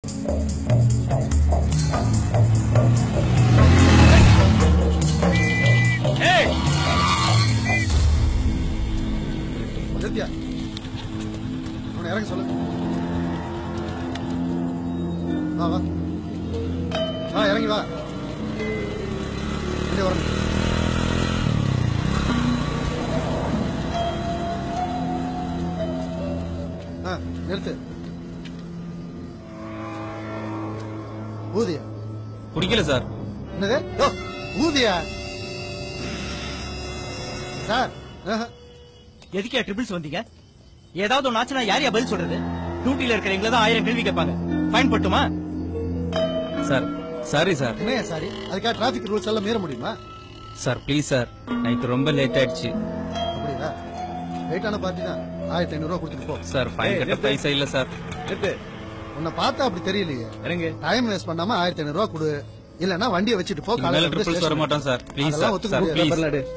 அவனை இறங்க சொல்லு. வா வா வா, இறங்கி வா. வரணும். நிறுத்து. ஊதியா குடிக்கல சார். என்னது ஊதியா சார்? எதுக்கே ட்ரிபிள்ஸ் வந்தீங்க? ஏதாவது ஒன்று ஆச்சுன்னா யாரையா பதில் சொல்றது? டியூட்டில இருக்கிறவங்கள தான் 1000 கேள்வி கேட்பாங்க. ஃபைன் போட்டுமா? Sir sorry sir. என்ன சாரி? அதுக்காக டிராபிக் ரூல்ஸ் எல்லாம் மீற முடியுமா? சார் ப்ளீஸ் சார், நைட் ரொம்ப லேட் ஆயிடுச்சு. அப்படியா? லேட்டான பார்ட்டி தான். 1500 ரூபா கொடுத்துட்டு போ. சார் ஃபைன் கட்ட பைசா இல்ல சார். உன்னை பார்த்தா அப்படி தெரியலையே. இறங்கு. டைம் வேஸ்ட் பண்ணாம 1500 ரூபா கொடு, இல்லன்னா வண்டியை வச்சுட்டு போ. காலையில ட்ரிபிள்ஸ் வர மாட்டோம் சார். Please sir please.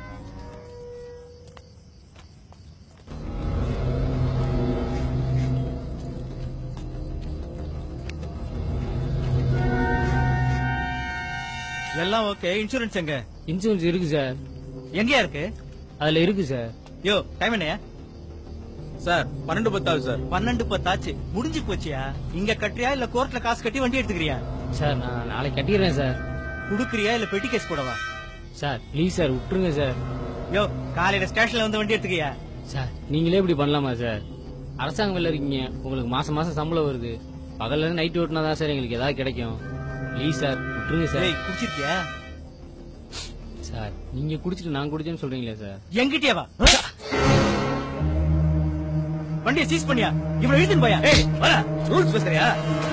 எல்லாம் ஓகே. இன்சூரன்ஸ் எங்க? இன்சூரன்ஸ் இருக்கு சார். எங்கயா இருக்கு? அதுல இருக்கு சார். யோ டைம் என்னையா? சார் 12:10 ஆகுது சார். 12:10 ஆச்சு. முடிஞ்சு போச்சியா? இங்க கட்டுறியா இல்ல கோர்ட்ல காசு கட்டி வண்டி எடுத்துக்கிறியா? சார் நான் நாளைக்கு கட்டிடுறேன் சார். குடுக்குறியா இல்ல பெட்டி கேஸ் போடவா? சார் ப்ளீஸ் சார் விட்டுருங்க சார். யோ காலையில ஸ்டேஷன்ல வந்து வண்டி எடுத்துக்கியா? சார் நீங்களே இப்படி பண்ணலாமா சார்? அரசாங்கம் வேலை இருக்கீங்க, உங்களுக்கு மாசம் மாசம் சம்பளம் வருது. பகல்ல இருந்து நைட் ஓட்டினா தான் சார் எங்களுக்கு ஏதாவது கிடைக்கும். ப்ளீஸ் சார் விட்டுருங்க சார். குடிச்சிருக்கியா? சார் நீங்க குடிச்சிட்டு நான் குடிச்சேன்னு சொல்றீங்களா சார்? எங்கிட்டே வா. வண்டியை சீஸ் பண்ணியா? இவ்வளவு இழுத்துன்னு போயா? ரூல்ஸ் பேசுறியா?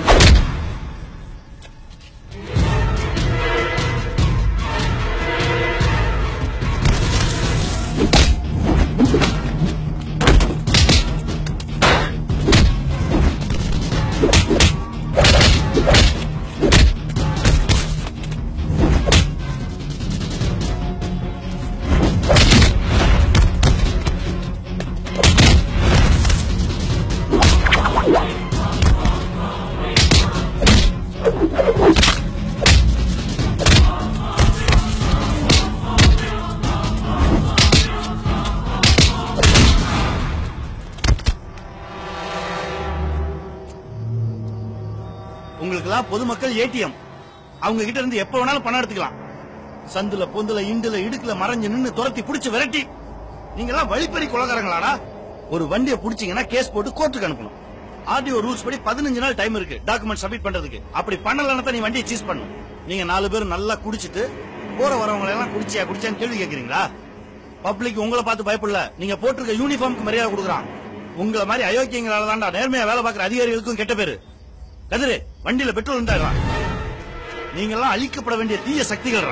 பொதுமக்கள் ஏடிஎம், அவங்க கிட்ட இருந்து எப்ப வேணாலும் பணம் எடுத்துக்கலாம். சந்துல பொந்துல இண்டுல இடுக்குல மறைஞ்சு நின்னு துரத்தி புடிச்சு விரட்டி. நீங்க எல்லாம் வழிப்பறி கொலகாரங்களாடா? ஒரு வண்டியை புடிச்சீங்கன்னா கேஸ் போட்டு கோர்ட்டுக்கு அனுப்பணும். ஆர்டிஓ ரூல்ஸ் படி 15 நாள் டைம் இருக்கு டாக்குமெண்ட் சப்மிட் பண்றதுக்கு. அப்படி பண்ணலன்னா நீ வண்டியை சீஸ் பண்ணணும். நீங்க 4 பேரும் நல்லா குடிச்சிட்டு போற வரவங்களை எல்லாம் குடிச்சான்னு கேள்வி கேக்குறீங்களா? பப்ளிக் உங்களை பார்த்து பயப்படல, நீங்க போட்டிருக்க யூனிஃபார்முக்கு மரியாதை கொடுக்குறான். உங்களை மாதிரி அயோக்கியங்களால தான்டா நேர்மையா வேலை பார்க்கிற அதிகாரிகளுக்கும் கெட்ட பேரு. கதிரு வண்டியில பெட்ரோல் இருந்தா நீங்க எல்லாம் அழிக்கப்பட வேண்டிய தீய சக்திகள்.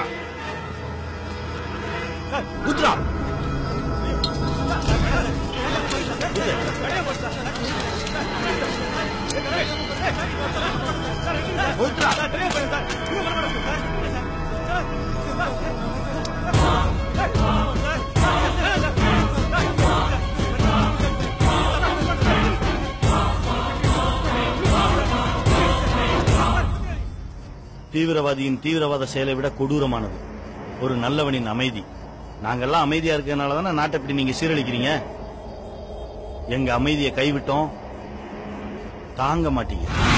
தீவிரவாதியின் தீவிரவாத செயலை விட கொடூரமானது ஒரு நல்லவனின் அமைதி. நாங்கெல்லாம் அமைதியா இருக்கிறதுனாலதானே நாட்டை இப்படி நீங்க சீரழிக்கிறீங்க. எங்க அமைதியை கைவிட்டோம், தாங்க மாட்டீங்க.